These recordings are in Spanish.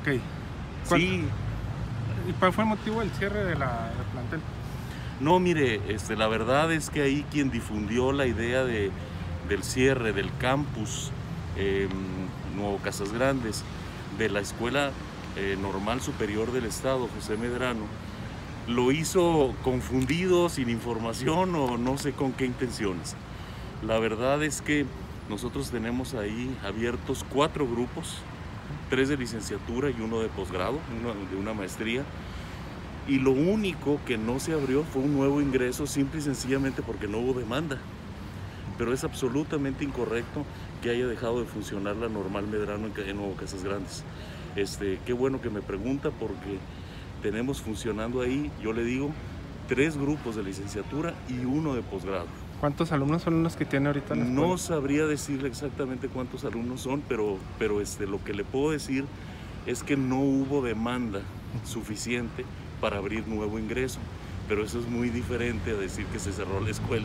Sí. ¿Y cuál fue el motivo del cierre del plantel? No, mire, la verdad es que ahí quien difundió la idea del cierre del campus Nuevo Casas Grandes de la Escuela Normal Superior del Estado, José Medrano, lo hizo confundido, sin información o no sé con qué intenciones. La verdad es que nosotros tenemos ahí abiertos 4 grupos, 3 de licenciatura y 1 de posgrado, uno de una maestría. Y lo único que no se abrió fue un nuevo ingreso, simple y sencillamente porque no hubo demanda. Pero es absolutamente incorrecto que haya dejado de funcionar la Normal Medrano en Nuevo Casas Grandes. Qué bueno que me pregunta, porque tenemos funcionando ahí, yo le digo, 3 grupos de licenciatura y 1 de posgrado. ¿Cuántos alumnos son los que tiene ahorita la escuela? No sabría decirle exactamente cuántos alumnos son, pero lo que le puedo decir es que no hubo demanda suficiente para abrir nuevo ingreso, pero eso es muy diferente a decir que se cerró la escuela.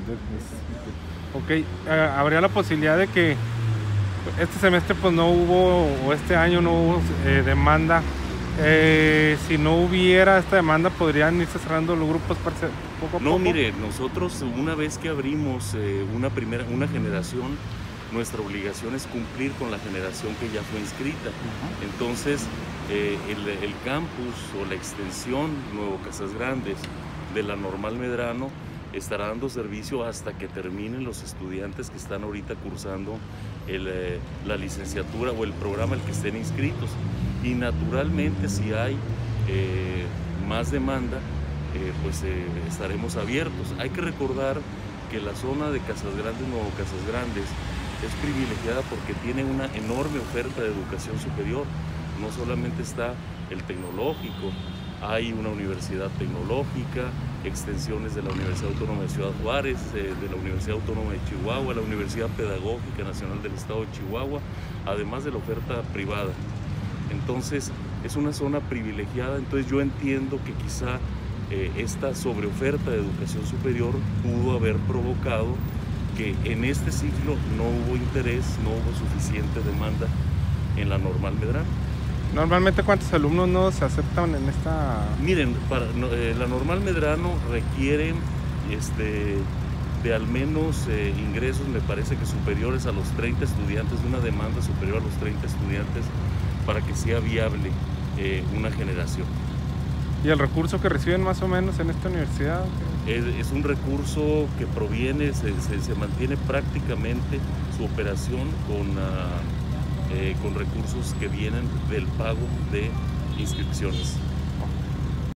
¿Habría la posibilidad de que este semestre pues no hubo, o este año no hubo demanda? Si no hubiera esta demanda, ¿podrían irse cerrando los grupos poco a poco? No, mire, nosotros una vez que abrimos una generación, nuestra obligación es cumplir con la generación que ya fue inscrita. Entonces, el campus o la extensión Nuevo Casas Grandes de la Normal Medrano estará dando servicio hasta que terminen los estudiantes que están ahorita cursando la licenciatura o el programa al que estén inscritos. Y naturalmente, si hay más demanda, pues estaremos abiertos. Hay que recordar que la zona de Casas Grandes, Nuevo Casas Grandes, es privilegiada porque tiene una enorme oferta de educación superior. No solamente está el tecnológico, hay una universidad tecnológica, extensiones de la Universidad Autónoma de Ciudad Juárez, de la Universidad Autónoma de Chihuahua, la Universidad Pedagógica Nacional del Estado de Chihuahua, además de la oferta privada. Entonces, es una zona privilegiada. Entonces yo entiendo que quizá esta sobreoferta de educación superior pudo haber provocado que en este ciclo no hubo interés, no hubo suficiente demanda en la Normal Medrano. ¿Normalmente cuántos alumnos no se aceptan en esta...? Miren, la Normal Medrano requiere de al menos ingresos, me parece que superiores a los 30 estudiantes, una demanda superior a los 30 estudiantes para que sea viable una generación. ¿Y el recurso que reciben más o menos en esta universidad? Es un recurso que proviene, se mantiene prácticamente su operación con recursos que vienen del pago de inscripciones.